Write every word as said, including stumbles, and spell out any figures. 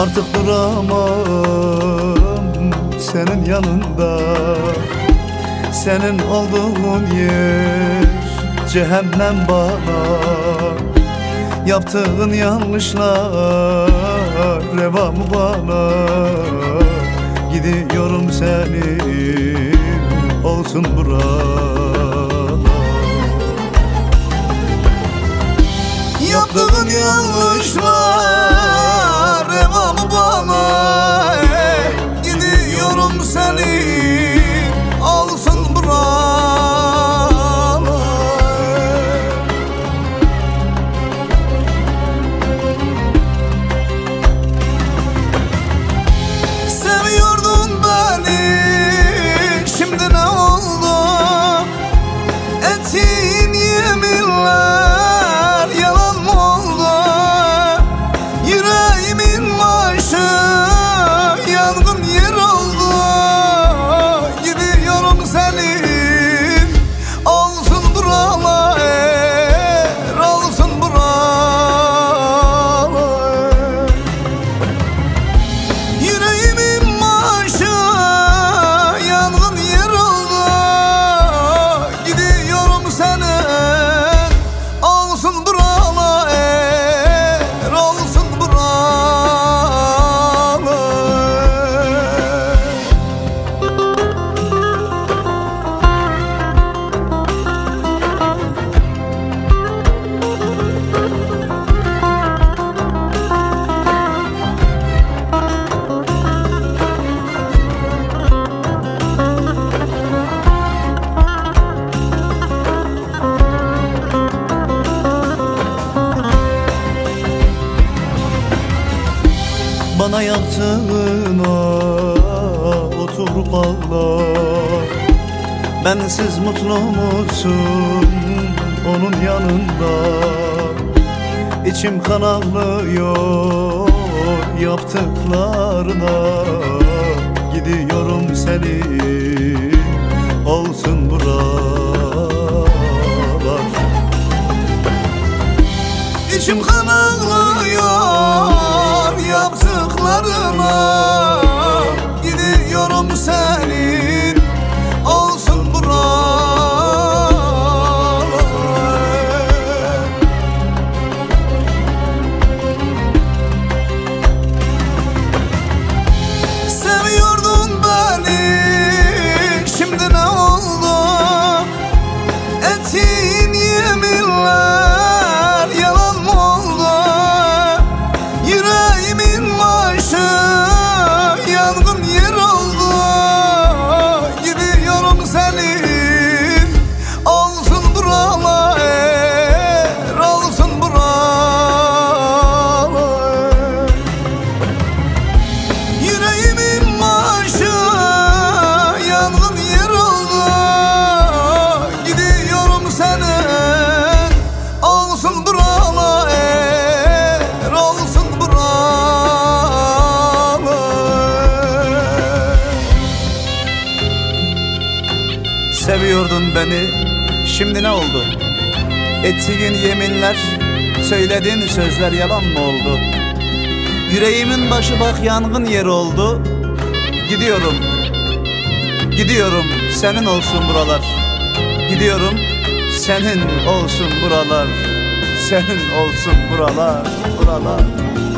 Artık duramam senin yanında. Senin olduğun yer cehennem bana. Yaptığın yanlışlar reva mı bana? Gidiyorum senin olsun buralar. Yaptığın yanlışlar reva mı bana? Gidiyorum senin olsun buralar. Seviyordun beni, şimdi ne oldu? Ettiğin yeminler yalan mı oldu? Yüreğimin başı yangın yer oldu. Gidiyorum senin olsun buralar, olsun buralar. Yüreğimin başı yangın yer oldu. Gidiyorum senin olsun buralar, olsun buralar. Bana yaptığına oturup ağla. Bensiz mutlu musun onun yanında? İçim kan ağlıyor yaptıklarına. Gidiyorum senin olsun buralar. İçim kan ağlıyor yaptıklarına. Gidiyorum senin olsun buralar. Seviyordun beni, şimdi ne oldu? Ettiğin yeminler yalan mı oldu? Yüreğimin başı yangın yer oldu. Gidiyorum senin olsun buralar, olsun buralar. Yüreğimin başı yangın yer oldu. Gidiyorum senin olsun buralar, olsun buralar. Seviyordun beni, şimdi ne oldu? Ettiğin yeminler, söylediğin sözler yalan mı oldu? Yüreğimin başı bak yangın yeri oldu. Gidiyorum, gidiyorum senin olsun buralar. Gidiyorum senin olsun buralar. Senin olsun buralar, buralar.